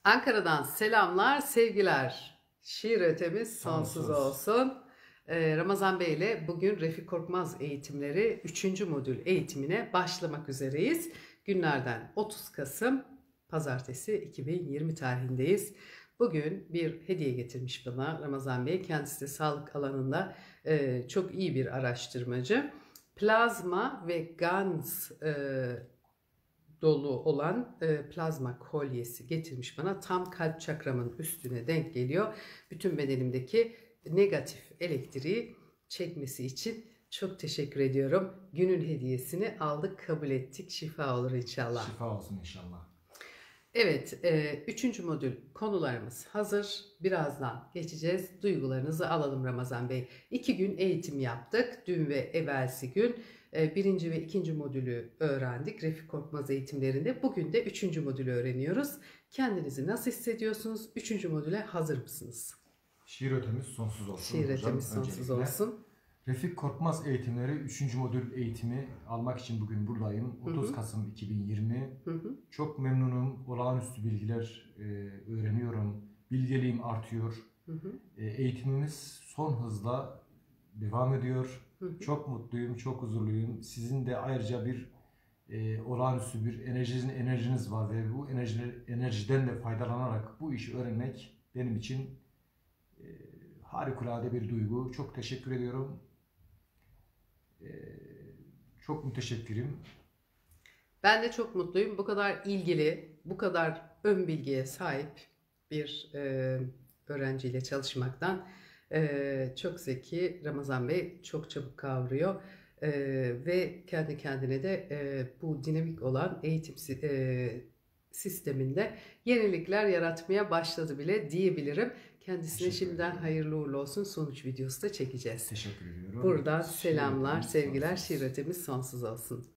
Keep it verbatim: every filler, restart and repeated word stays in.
Ankara'dan selamlar, sevgiler. Şiir ötemiz sonsuz Sonsuz. olsun. Ee, Ramazan Bey ile bugün Refik Korkmaz eğitimleri üçüncü modül eğitimine başlamak üzereyiz. Günlerden otuz Kasım Pazartesi iki bin yirmi tarihindeyiz. Bugün bir hediye getirmiş bana Ramazan Bey. Kendisi de sağlık alanında e, çok iyi bir araştırmacı. Plazma ve Gans e, dolu olan e, plazma kolyesi getirmiş bana. Tam kalp çakramın üstüne denk geliyor. Bütün bedenimdeki negatif elektriği çekmesi için çok teşekkür ediyorum. Günün hediyesini aldık, kabul ettik. Şifa olur inşallah. Şifa olsun inşallah. Evet, e, üçüncü modül konularımız hazır. Birazdan geçeceğiz. Duygularınızı alalım Ramazan Bey. İki gün eğitim yaptık. Dün ve evvelsi gün e, birinci ve ikinci modülü öğrendik. Refik Korkmaz eğitimlerinde. Bugün de üçüncü modülü öğreniyoruz. Kendinizi nasıl hissediyorsunuz? Üçüncü modüle hazır mısınız? Şiir ötemiz sonsuz olsun. Şiir hocam. ötemiz sonsuz Öncelikle olsun. Refik Korkmaz eğitimleri üçüncü modül eğitimi almak için bugün buradayım. otuz Kasım iki bin yirmi. Hı hı. Çok memnunum. Olağanüstü bilgiler e, öğreniyorum. Bilgeliğim artıyor. Hı hı. E, eğitimimiz son hızla devam ediyor. Hı hı. Çok mutluyum, çok huzurluyum. Sizin de ayrıca bir e, olağanüstü bir enerjiniz, enerjiniz var ve bu enerji, enerjiden de faydalanarak bu işi öğrenmek benim için e, harikulade bir duygu. Çok teşekkür ediyorum. E, çok müteşekkirim. Ben de çok mutluyum. Bu kadar ilgili, bu kadar ön bilgiye sahip bir e, öğrenciyle çalışmaktan. E, çok zeki Ramazan Bey, çok çabuk kavruyor. E, ve kendi kendine de e, bu dinamik olan eğitim e, sisteminde yenilikler yaratmaya başladı bile diyebilirim. Kendisine Teşekkür şimdiden ederim. hayırlı uğurlu olsun. Sonuç videosu da çekeceğiz. Teşekkür ediyorum. Buradan Şiir selamlar, ötemiz sevgiler. sonsuz. Şiir ötemiz sonsuz olsun.